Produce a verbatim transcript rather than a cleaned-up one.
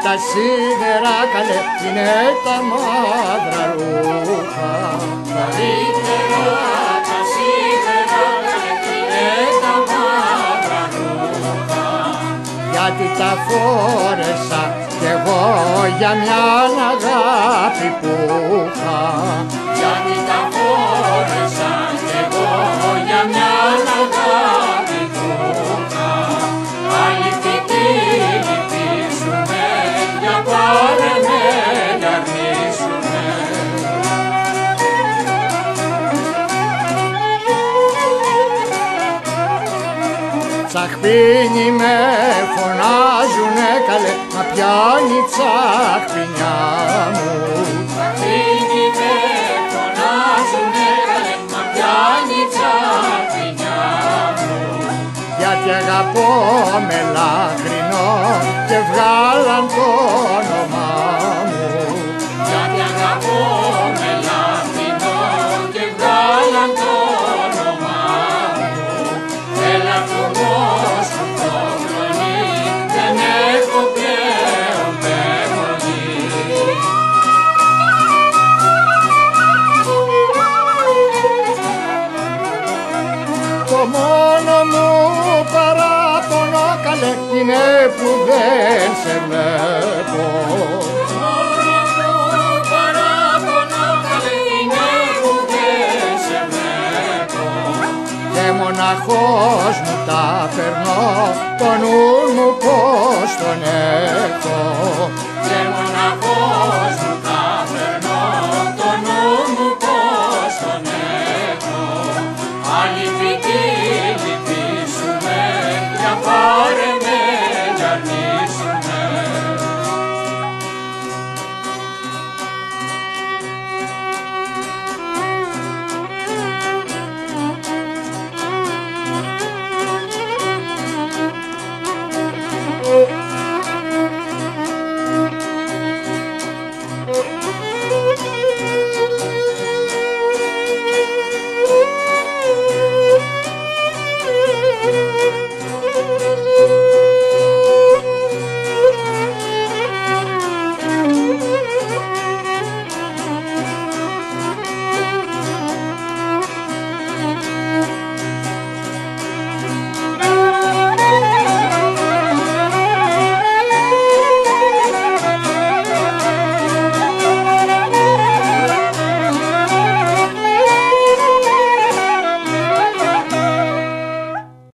τα σίδερα καλέ είναι τα μαύρα ρούχα. Καλύτερα τα σίδερα καλέ είναι τα μαύρα ρούχα. Γιατί τα φόρεσα κι εγώ για μια αγάπη που είχα. Γιατί τα φόρεσα κι εγώ για μια αγάπη που είχα. Αληθική λυπήσουμε, για πάρε με για αρνήσουμε. Τσαχπίνι με φωνάζουνε καλέ, μα πιάνει τσαχπινιά μου. Τσαχπίνι με φωνάζουνε καλέ, μα πιάνει τσαχπινιά μου. Γιατί αγαπώ με λαχρινό και βγάλαν το όνομά μου. Γιατί αγαπώ με λαχρινό και βγάλαν το όνομά μου. Έλα φοβός μου το χρονί, δεν έχω πλέον πεμονή. Το μόνο μου παράπονο καλέ είναι που δεν σε βλέπω. Το μόνο μου παράπονο καλέ είναι που δεν σε βλέπω. Και μοναχός μου τα περνώ, το νου μου πως τον έχω. Και μοναχός μου